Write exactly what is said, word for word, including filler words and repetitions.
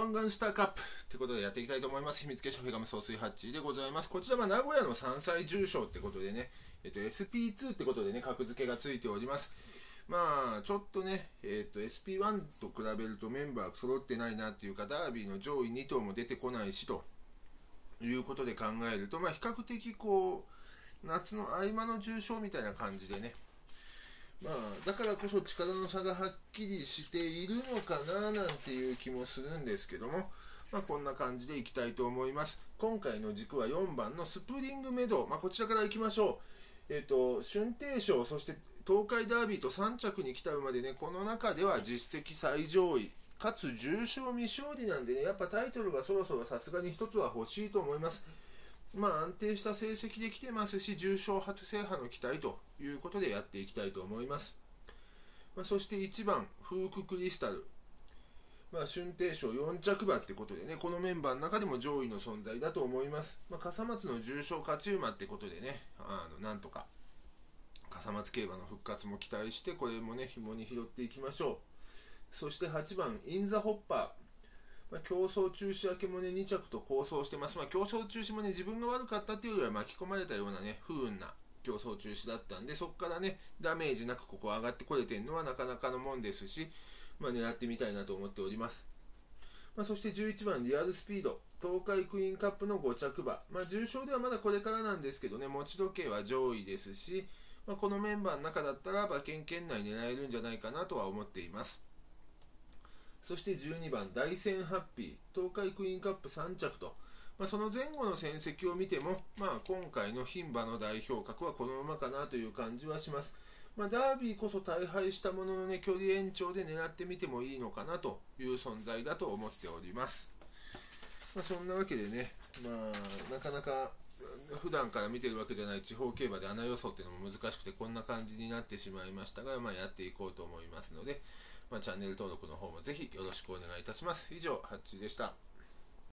湾岸スターカップってことでやっていきたいと思います。秘密結社フェガム総帥ハッチでございます。こちらは名古屋のさんさい重賞ってことでね、えっと、エスピーツー ってことでね、格付けがついております。まあ、ちょっとね、えっと、エスピーワン と比べるとメンバー揃ってないなっていうか、ダービーの上位に頭も出てこないしということで考えると、まあ、比較的こう、夏の合間の重賞みたいな感じでね、まあ、だからこそ力の差がはっきりしているのかななんていう気もするんですけども、まあ、こんな感じでいきたいと思います。今回の軸はよんばんのスプリングメドウ、まあ、こちらからいきましょう。えっと、春帝賞、そして東海ダービーとさん着に来た馬でね、この中では実績最上位、かつ重賞未勝利なんでね、やっぱタイトルがそろそろさすがに一つは欲しいと思います。まあ安定した成績で来てますし、重賞初制覇の期待ということでやっていきたいと思います。まあ、そしていちばん、フーククリスタル。まあ、春帝賞よん着馬ってことでね、このメンバーの中でも上位の存在だと思います。まあ、笠松の重賞勝ち馬ってことでね、あのなんとか笠松競馬の復活も期待して、これもね、紐に拾っていきましょう。そしてはちばん、インザホッパー。まあ、競争中止明けもねに着と構想してます。まあ、競争中止もね自分が悪かったっていうよりは巻き込まれたようなね不運な競争中止だったんで、そこからねダメージなくここ上がってこれてるのはなかなかのもんですし、まあ、狙ってみたいなと思っております。まあ、そしてじゅういちばんリアルスピード、東海クイーンカップのご着馬、まあ、重賞ではまだこれからなんですけどね、持ち時計は上位ですし、まあ、このメンバーの中だったら馬券圏内狙えるんじゃないかなとは思っています。そしてじゅうにばん大戦ハッピー、東海クイーンカップさん着と、まあ、その前後の戦績を見ても、まあ、今回の牝馬の代表格はこの馬かなという感じはします。まあ、ダービーこそ大敗したもののね、距離延長で狙ってみてもいいのかなという存在だと思っております。まあ、そんなわけでね、まあ、なかなか普段から見てるわけじゃない地方競馬で穴予想っていうのも難しくて、こんな感じになってしまいましたが、まあ、やっていこうと思いますので、まあ、チャンネル登録の方もぜひよろしくお願いいたします。以上、ハッチーでした。